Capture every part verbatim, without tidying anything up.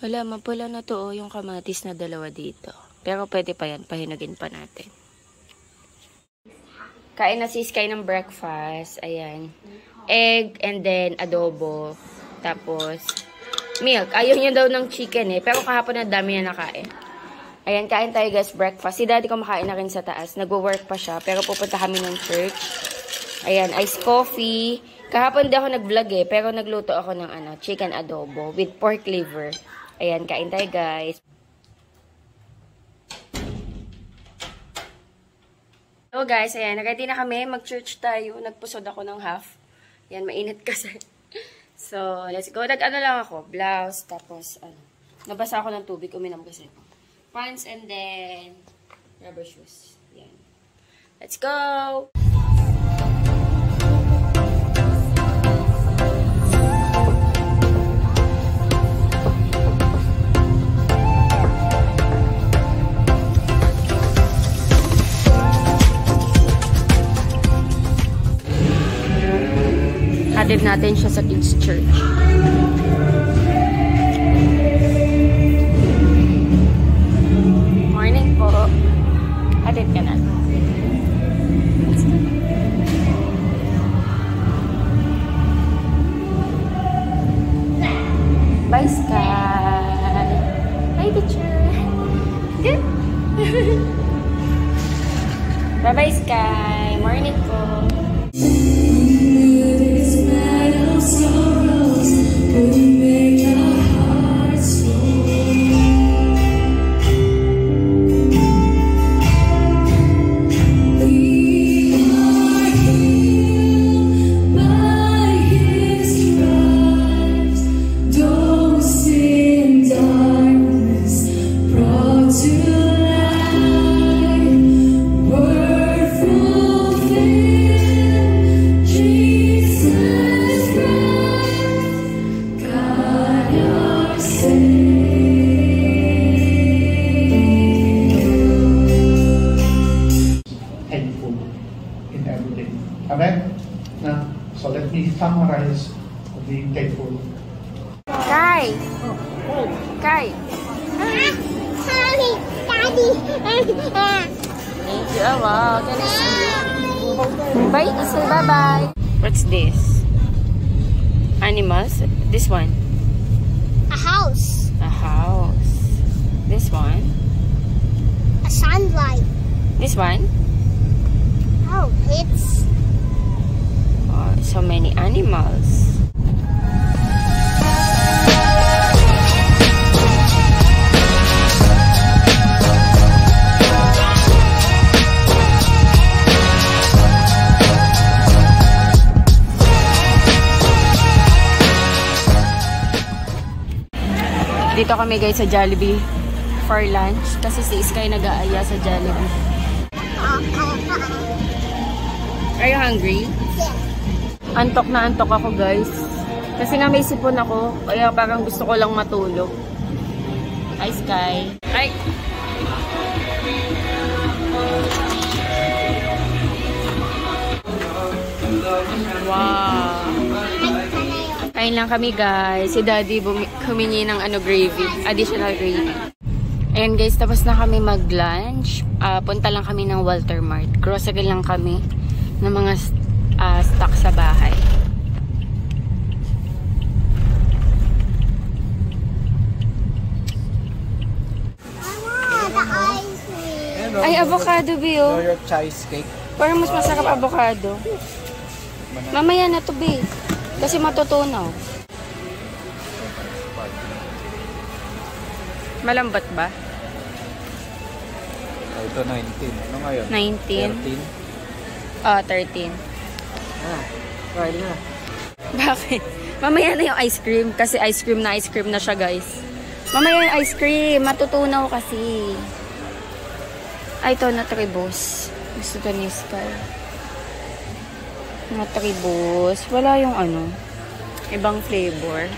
Hala, mapula na to oh, yung kamatis na dalawa dito. Pero pwede pa yan, pahinagin pa natin. Kain na si Sky ng breakfast. Ayan. Egg and then adobo. Tapos milk. Ayaw niya daw ng chicken eh. Pero kahapon na dami niya nakain. Ayan, kain tayo guys, breakfast. Si daddy kumakain na rin sa taas. Nagwo-work pa siya. Pero pupunta kami ng church. Ayan, iced coffee. Kahapon di ako nag-vlog eh. Pero nagluto ako ng ano, chicken adobo with pork liver. Ayan, kain tayo guys. So guys, ayan, ready na kami. Mag-church tayo. Nagpusod ako ng half. Ayan, mainit kasi. So, let's go. Nag-ano lang ako, blouse. Tapos, ano, nabasa ako ng tubig. Uminom kasi ako. Pants and then, rubber shoes. Ayan. Let's go! Hatid natin siya sa kids church. Morning po. Hatid ka na. Bye, Sky. Hi, teacher. Good. Bye-bye, Sky. Morning po. So let me summarize being thankful. Kai! Oh. Kai! Mommy, Daddy. Thank you. Oh, wow. Can I see you? Bye. Say bye-bye. What's this? Animals? This one? A house. A house. This one? A sunlight. This one? Oh, it's... Oh, so many animals. Dito kami guys sa Jollibee for lunch kasi si Sky nag-aaya sa Jollibee. Are you hungry? Yeah. Antok na antok ako guys. Kasi nga may sipon ako kaya parang gusto ko lang matulog. Hi Sky. Hi. Wow. Kain lang kami guys. Si Daddy humingi ng ano gravy, additional gravy. Ayan guys, tapos na kami mag-lunch. Uh, punta lang kami ng Walter Mart. Grocery lang kami ng mga uh, stock sa bahay. Ay, avocado be oh. Your cheesecake. Parang mas masarap avocado. Mamaya na to be. Kasi matutunaw. Malambot ba? Oh, ito nineteen. Ano ngayon? nineteen? thirteen? Ah, thirteen. Ah, try na. Bakit? Mamaya na yung ice cream. Kasi ice cream na ice cream na siya guys. Mamaya yung ice cream. Matutunaw kasi. Ay, ito na tribos. Gusto to ni Sky. Na tribos. Wala yung ano. Ibang flavor.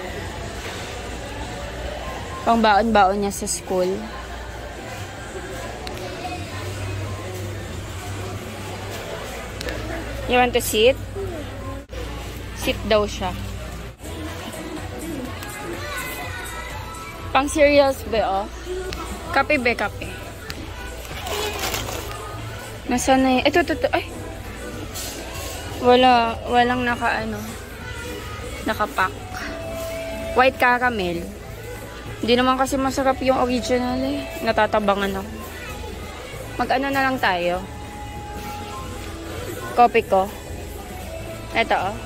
Pang baon-baon niya sa school. You want to sit? Sit daw siya. Pang cereals be, oh. Kape be, kape. Nasaan na yun? Ito, ito, ito. Ay. Wala, walang naka, ano, nakapack. White caramel. Hindi naman kasi masarap yung original eh. Natatabangan ako. Mag-ano na lang tayo. Kopi ko. Ito, oh.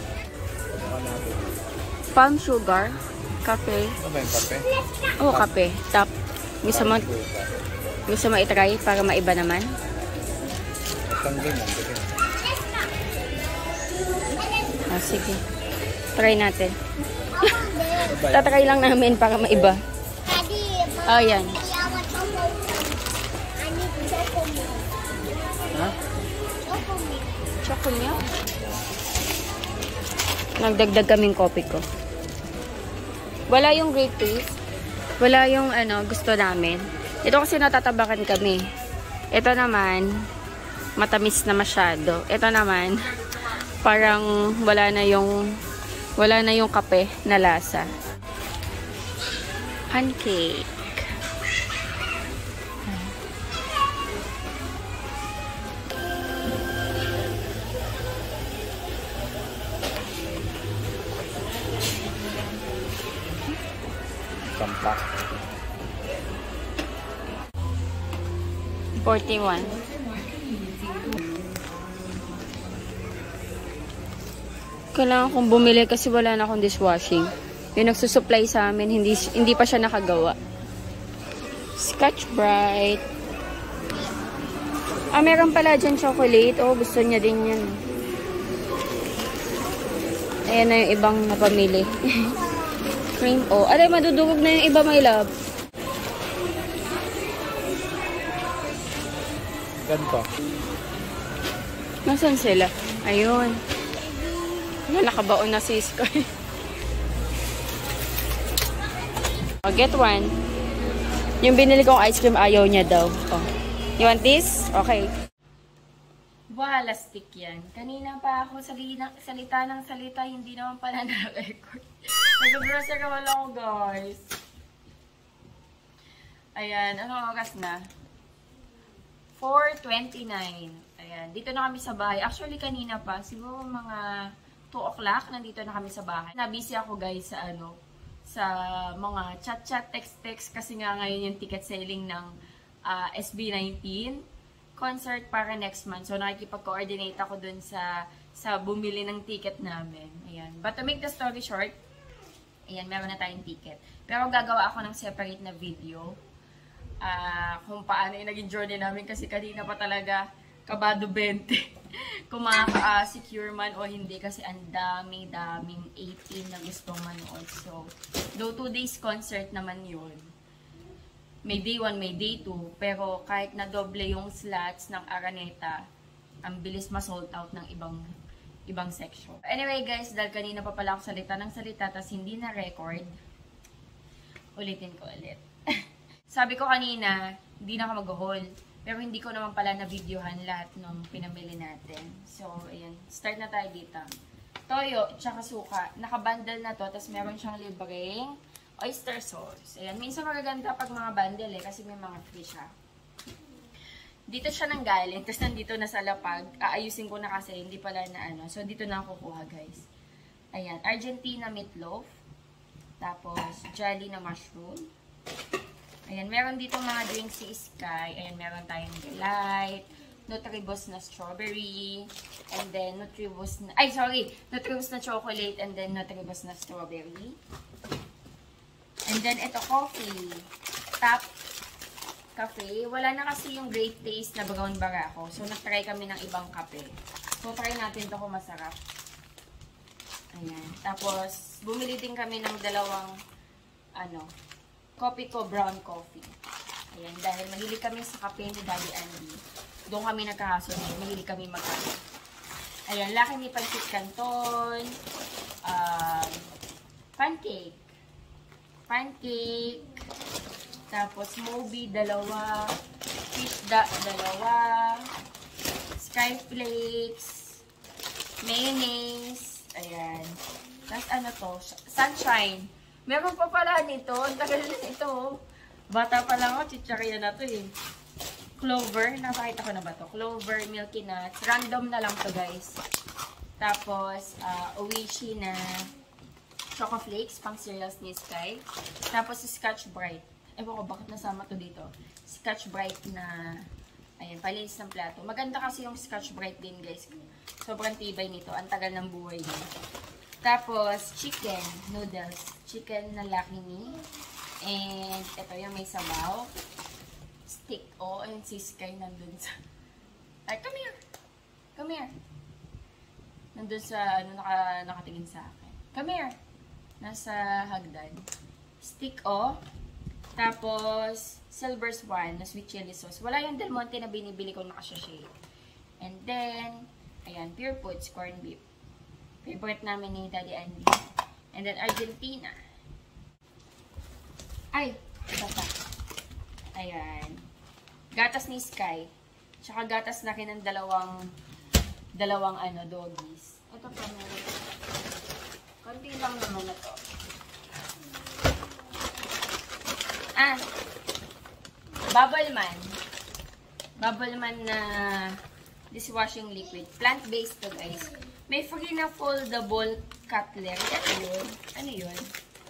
Palm sugar. Kape. Ano ba yung kape? Oo, oh, kape. Tap. Gusto mo, gusto mo itry para maiba naman? Isang ganyan. Ah, sige. Try natin. Tatry lang namin para maiba. Daddy, Oh, yan. I want chocolate. I need chocolate. Ha? Chocolate. Chocolate? Nagdagdag kaming kopi ko. Wala yung grape taste. Wala yung ano, gusto namin. Ito kasi natatabakan kami. Ito naman, matamis na masyado. Ito naman, parang wala na yung wala na yung kape na lasa. Pancake. Sampak. forty-one. Kailangan kong bumili kasi wala na akong dishwashing. Yung nagsusupply sa amin, hindi, hindi pa siya nakagawa. Scotch Brite. Ah, meron pala dyan chocolate. Oh, gusto niya din yan. Ayan na yung ibang napamili. Cream. Oh, aray, madudugog na yung iba, my love. Ganito. Nasaan sila? Ayun. Wala, nakabaon na si Sky. Oh, get one. Yung binili kong ice cream, ayaw niya daw. Oh. You want this? Okay. Wala, stick yan. Kanina pa ako salita, salita ng salita, hindi naman pala na-record. Nag-browser ka wala ko, guys. Ayan, anong oras na? four twenty-nine. Ayan, dito na kami sa bahay. Actually, kanina pa, siguro mga two o'clock, nandito na kami sa bahay. Nabusy ako, guys, sa ano, sa mga chat-chat, text-text, kasi nga ngayon yung ticket selling ng uh, S B nineteen concert para next month. So, nakikipag-coordinate ako dun sa sa bumili ng ticket namin. Ayan. But to make the story short, ayan, meron na tayong ticket. Pero gagawa ako ng separate na video uh, kung paano yung naging journey namin kasi kanina pa talaga kabado twenty kung makaka-secure man o hindi kasi ang daming-daming eighteen na gustong manood. So, though two days concert naman yun, may day one, may day two, pero kahit na doble yung slots ng Araneta, ang bilis ma-sold out ng ibang ibang section. Anyway guys, dahil kanina pa pala ako salita ng salita, tas hindi na record, ulitin ko ulit. Sabi ko kanina, hindi na ako mag-haul. Pero hindi ko naman pala na-videohan lahat nung pinamili natin. So, ayan. Start na tayo dito. Toyo, tsaka suka. Nakabundle na to. Tapos meron siyang libreng oyster sauce. Ayan. Minsan magaganda pag mga bundle eh. Kasi may mga free siya. Dito siya nang galing. Tapos nandito na sa lapag. Aayusin ko na kasi. Hindi pala na ano. So, dito na ako kukuha guys. Ayan. Argentina meatloaf. Tapos, jelly na mushroom. Ayan, meron dito mga drinks si Sky. Ayan, meron tayong delight, Nutribus na strawberry, and then Nutribus na, ay sorry, Nutribus na chocolate, and then Nutribus na strawberry. And then, ito coffee. Tap cafe. Wala na kasi yung great taste na brown barako. So, nag-try kami ng ibang kape. So, try natin ito kung masarap. Ayan. Tapos, bumili din kami ng dalawang, ano, coffee ko, brown coffee. Ayan, dahil mahilig kami sa kape ni Daddy Andy. Doon kami nagkakasunod. Mahilig kami magkape. Ayan, laki ni pancit canton. Um, pancake. Pancake. Tapos, Moby, dalawa. Fish da, dalawa. Skyflakes. Mayonnaise. Ayan. Tapos, ano to? Sunshine. Meron pa pala nito. Ang tagal na ito. Bata pa lang ako, chichariya na to eh. Clover. Napakita ko na ba to? Clover, Milky Nuts. Random na lang to guys. Tapos, uh, Oishi na Choco Flakes, pang cereals ni Sky. Tapos, Scotch Brite. Ewan ko, bakit nasama to dito? Scotch Brite na, ayan, palinis ng plato. Maganda kasi yung Scotch Brite din guys. Sobrang tibay nito. Ang tagal ng buhay niya. Tapos, chicken noodles. Chicken na Lucky Me. And, ito yung may sabaw. Stick. Oh, ayun si Sky nandun sa... Ay, come here! Come here! Nandun sa, ano, naka, nakatingin sa akin. Come here! Nasa hagdan. Stick, oh. Tapos, Silver Swan na sweet chili sauce. Wala yung Del Monte na binibili ko nakasashay. And then, ayan, Pure Foods, corned beef. Favorite namin ni Daddy Andy. And then, Argentina. Ay, bata. Ayan. Gatas ni Sky. Tsaka gatas na ng dalawang dalawang ano, doggies. Ito pa meron. Konti lang naman na to. Ah. Bubble Man. Bubble Man na dishwashing liquid. Plant-based to guys. May free na foldable cutlery. Ano yun? Ano yun?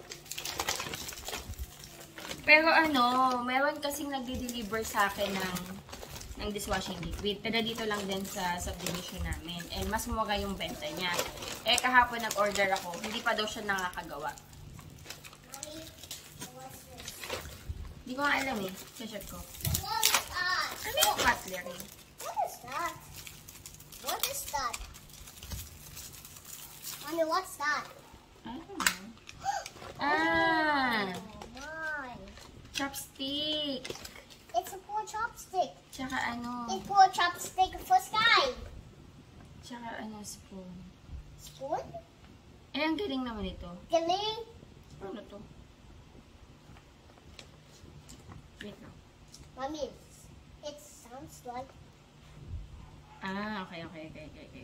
Pero ano, meron kasing nagde-deliver sa akin ng, ng dishwashing liquid. Taga dito lang din sa subdivision namin. And mas mura yung benta niya. Eh, kahapon nag-order ako. Hindi pa daw siya nakakagawa. Hindi ko nga alam eh. Check ko. Ano yung cutlery? What is that? What is that? Mommy, what's that? I don't know. Ah! Oh my. Chopstick. It's a poor chopstick. Tsaka ano? It's poor chopstick for Sky. Tsaka ano, spoon. Spoon? Eh, ang galing naman ito. Galing. Ano to? Wait lang. Mommy, it sounds like... Ah, okay, okay, okay, okay, okay.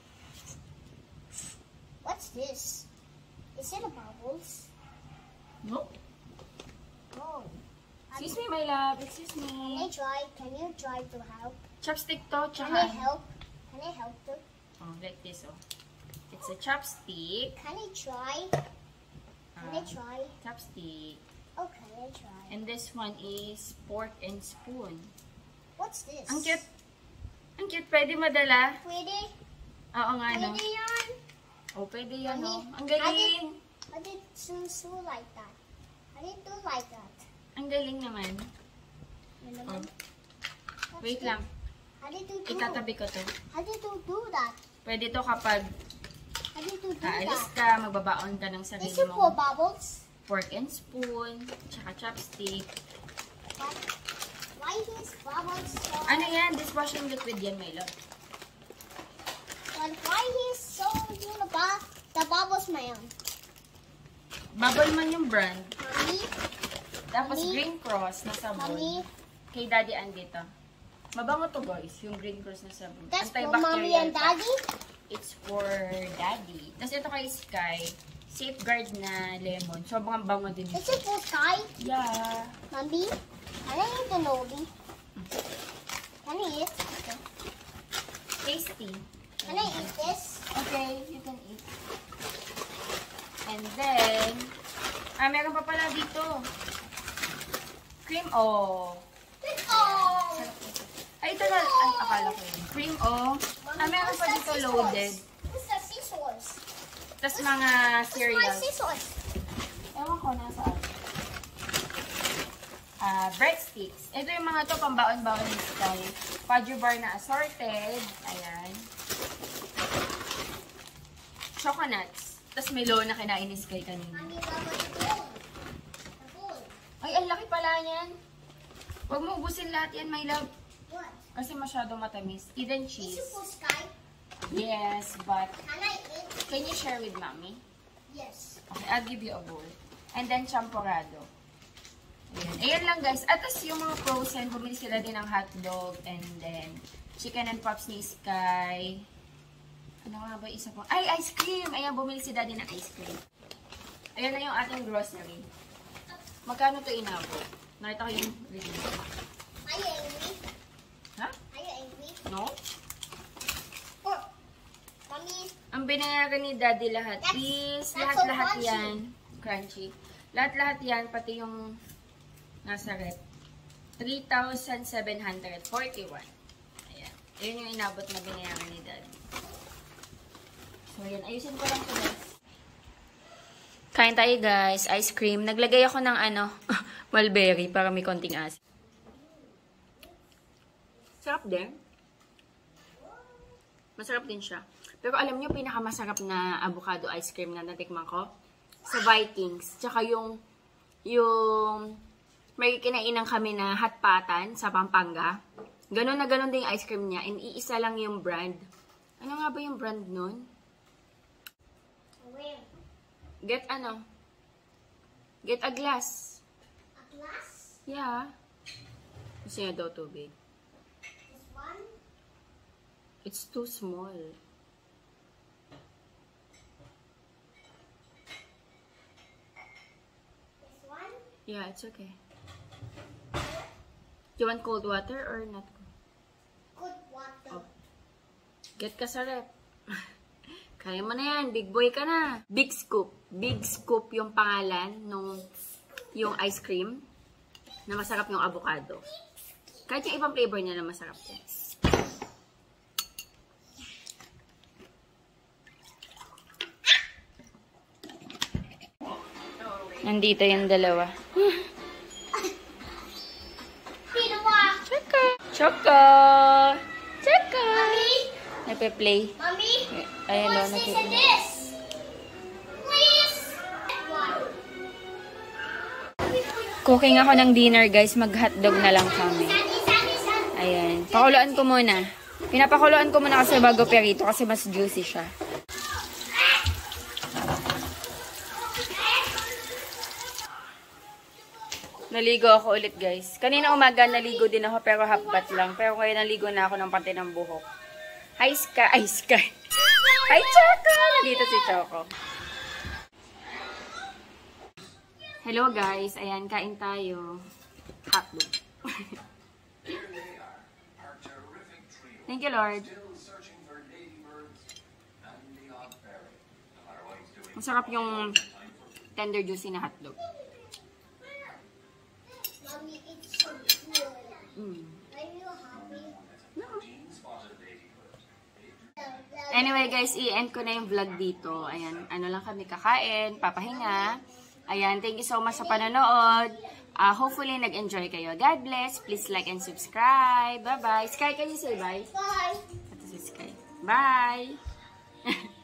What's this? Is it a bubbles? Nope. Oh. Excuse me, my love. Excuse Can me. I try? Can you try to help? Chopstick to, Can tsaka... I help? Can I help too? Oh, like this, oh. It's a chopstick. Can I try? Can I Ah, try? chopstick. Oh, can I try? And this one is fork and spoon. What's this? Ang cute. Ang cute. Pwede madala. Pwede? Oo nga, no? Pwede yan. Oh, pwede yan, no? Mami, Ang galing. I did Susu like that. I didn't do like that. Ang galing naman. Ano naman? Oh. Wait lang. How did you do? Itatabi ko to. How did you do that? Pwede to kapag How did you do aalis that? ka, magbabaon ka ng Is sarili it for mo. bubbles? Fork and spoon, tsaka chopstick. But why is bubbles so... Ano yan? Dishwashing liquid yan, my love. But why he's so, you know, bu- the bubbles man? Bubble Man yung brand. Mommy? Tapos Mami? Green Cross na sabon. Mommy? Kay Daddy Andy to. Mabango to guys, yung Green Cross na sabon. That's for Antibacterial mommy and pa. daddy? It's for Daddy. Tapos ito kay Sky, Safeguard na lemon. Sobrang bango din Is ito. it for Sky? Yeah. Mommy? Can I eat the Nobi? Can I eat? Tasty. Can I eat this? Okay, you can eat. And then, ah, meron pa pala dito. Cream O. Oh! Ay, ito na. Ay, akala ko yun. Cream O. Ah, meron pa dito loaded. What's the scissors? Tapos mga Where's my cereals. scissors? Ewan ko, nasaan. Ah, breadsticks. Ito yung mga to, pambaon-baon ng Sky. Fudge bar na assorted. Ayan. Choconuts. Tapos may low na kinain ni Sky kanina. Mommy, Baba, the bowl. The bowl. Ay, ang laki pala niyan. Huwag mo ubusin lahat yan, my love. What? Kasi masyado matamis. Eden Is cheese. it for Sky? Yes, but Can I eat? can you share with mommy? Yes. Okay, I'll give you a bowl. And then, champorado. Ayan. Ayan lang, guys. At tas yung mga frozen, bumili sila din ng hotdog. And then, chicken and pops ni Sky. Ano nga ba isa po? Ay, ice cream! Ayan, bumili si Daddy ng ice cream. Ayan na yung ating grocery. Magkano to inabot? Nakita ko yung review. Are you angry? Ha? Are you angry? No? Oh, mommy. Ang binayaran ni Daddy lahat That's- is, that's lahat-lahat so crunchy. yan. Crunchy. Lahat-lahat yan, pati yung nasa rep. three thousand seven hundred forty-one. Ayan. Ayan yung inabot na binayaran ni Daddy. So, ayan. Ayusin ko lang ito, guys. Kain tayo, guys. Ice cream. Naglagay ako ng ano, mulberry para may konting asin. Sarap din. Masarap din siya. Pero alam nyo, pinakamasarap na avocado ice cream na natikman ko? Sa Vikings. Tsaka yung, yung, may kinainan kami na hatpatan sa Pampanga. Ganon na ganon din yung ice cream niya. And iisa lang yung brand. Ano nga ba yung brand nun? Where? Get ano? Get a glass. A glass? Yeah. Kasi nga daw tubig. This one? It's too small. This one? Yeah, it's okay. Do you want cold water or not cold? Good water. Oh. Get ka sa rep. Kaya mo na yan. Big boy ka na. Big Scoop. Big Scoop yung pangalan nung yung ice cream na masarap yung avocado. Kahit yung ibang flavor niya na masarap din. Nandito yung dalawa. Pinawa. Choco! Choco! Choco! Mommy? Nagpe-play. Mommy? Ayun o, What's this and nagpe-play. this? Please? One. Cooking ako ng dinner, guys. Mag-hotdog na lang kami. Sandy, Sandy, Sandy. Ayan. Pakuluan ko muna. Pinapakuluan ko muna kasi bago perito kasi mas juicy siya. Naligo ako ulit, guys. Kanina umaga naligo din ako pero half bath lang. Pero ngayon naligo na ako ng pati ng buhok. Hi, Sky. Ay, Sky. Hi, Choco! Nandito si Choco. Hello, guys. Ayan, kain tayo. Hotdog. Thank you, Lord. Masarap yung tender juicy na hotdog. Mommy, it's so good. Mm. Are you happy? Anyway, guys, i-end ko na yung vlog dito. Ayan, ano lang kami kakain, papahinga. Ayan, thank you so much sa panonood. Uh, hopefully, nag-enjoy kayo. God bless. Please like and subscribe. Bye-bye. Sky, can you say bye? Bye. Ito si Sky. Bye!